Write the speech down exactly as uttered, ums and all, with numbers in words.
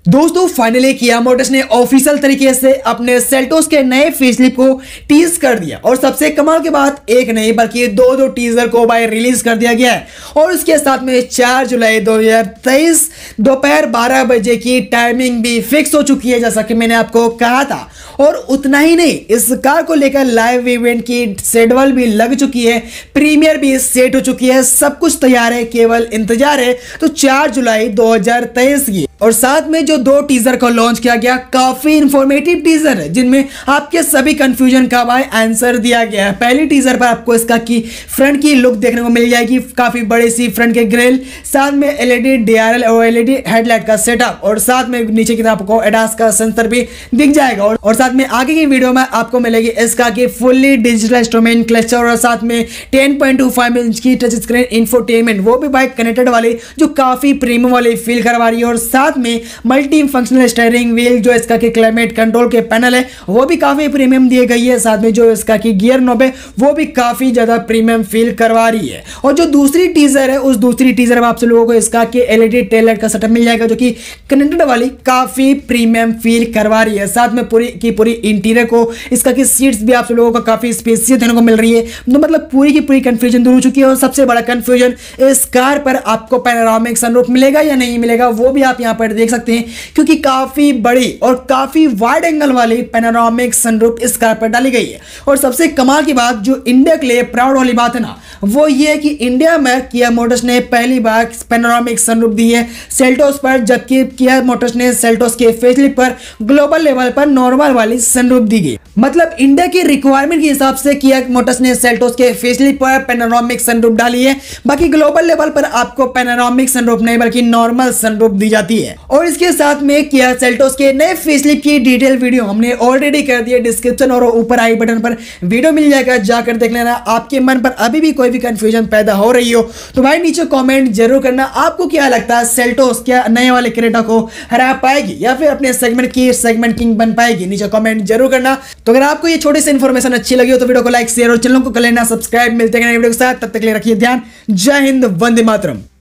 दोस्तों फाइनली किया मोटर्स ने ऑफिशियल तरीके से अपने सेल्टोस के नए फेसलिफ्ट को टीज कर दिया और सबसे कमाल के बाद एक नहीं बल्कि दो दो टीजर को भाई रिलीज कर दिया गया है। और उसके साथ में चार जुलाई दो हज़ार तेईस दोपहर बारह बजे की टाइमिंग भी फिक्स हो चुकी है, जैसा कि मैंने आपको कहा था। और उतना ही नहीं, इस कार को लेकर लाइव इवेंट की शेड्यूल भी लग चुकी है, प्रीमियर भी सेट हो चुकी है, सब कुछ तैयार है, केवल इंतजार है तो चार जुलाई दो हज़ार तेईस की। और साथ में जो दो टीजर को लॉन्च किया गया, काफी इंफॉर्मेटिव टीजर है जिनमें आपके सभी कंफ्यूजन का भाई आंसर दिया गया है। पहली टीजर पर आपको इसका की फ्रंट की लुक देखने को मिल जाएगी, काफी बड़ी सी फ्रंट के ग्रिल, साथ में एलईडी डीआरएल और एलईडी हेडलाइट का सेटअप, और साथ में नीचे की तरफ आपको एडास का सेंसर भी दिख जाएगा। और, और साथ में आगे की वीडियो में आपको मिलेगी इसका की फुल्ली डिजिटल इंस्ट्रूमेंट क्लस्टर और साथ में ten point two five inch की टच स्क्रीन इंफोटेनमेंट, वो भी बाइक कनेक्टेड वाली जो काफी प्रीमियम वाली फील करवा रही है। और साथ में मल्टी फंक्शनल स्टीयरिंग व्हील, जो इसका की क्लाइमेट कंट्रोल के पैनल है वो भी काफी प्रीमियम दी गई है। साथ में जो इसका की गियर नॉब है वो भी काफी ज्यादा प्रीमियम फील करवा रही है। और जो दूसरी टीजर है, उस दूसरी टीजर में आप सब लोगों को इसका की एलईडी टेल लाइट का सेटअप मिल जाएगा, जो कि कनेक्टेड वाली काफी प्रीमियम फील करवा रही है। साथ में पूरी की पूरी इंटीरियर को इसका की सीट्स भी आप सब लोगों को काफी स्पेसियस देने को मिल रही है। तो मतलब पूरी की पूरी कंफ्यूजन दूर हो चुकी है। और सबसे बड़ा कंफ्यूजन, इस कार पर आपको पैनोरामिक सनरूफ मिलेगा या नहीं मिलेगा, वो भी आप यहां पर देख सकते हैं, क्योंकि काफी बड़ी और काफी वाइड एंगल वाली पैनोरामिक सनरूफ इस कार पर डाली गई है। और सबसे कमाल की बात, जो इंडिया के लिए प्राउड वाली बात है ना, वो ये है कि इंडिया में किया मोटर्स ने पहली बार पैनोरामिक सनरूफ दी है सेल्टोस पर, जबकि किया मोटर्स ने सेल्टोस के फेसलिफ्ट पर ग्लोबल लेवल पर नॉर्मल वाली सनरूफ दी गई। मतलब इंडिया की रिक्वायरमेंट के हिसाब से किया मोटर्स ने सेल्टोस के फेसलिफ्ट पर पैनोरामिक सनरूफ डाली है, बाकी ग्लोबल लेवल पर आपको पैनोरामिक सनरूफ नहीं बल्कि नॉर्मल सनरूफ दी जाती है। और इसके साथ में किया सेल्टोस के नए फेसलिफ्ट की डिटेल वीडियो हमने ऑलरेडी कर दी है, डिस्क्रिप्शन और ऊपर आई बटन पर वीडियो मिल जाएगा, जाकर देख लेना। आपके मन पर अभी भी कोई भी कंफ्यूजन पैदा हो रही हो तो भाई नीचे कमेंट जरूर करना, आपको क्या लगता है सेल्टोस क्या नए वाले क्रेटा को हरा पाएगी या फिर अपने सेगमेंट की सेगमेंट किंग बन पाएगी, नीचे कमेंट जरूर करना। तो अगर आपको ये छोटी सी इन्फॉर्मेशन अच्छी लगी हो तो वीडियो को लाइक शेयर और चैनल को कर लेना सब्सक्राइब। मिलते हैं नए वीडियो के साथ, तब तक के लिए रखिए ध्यान। जय हिंद, वंदे मातरम।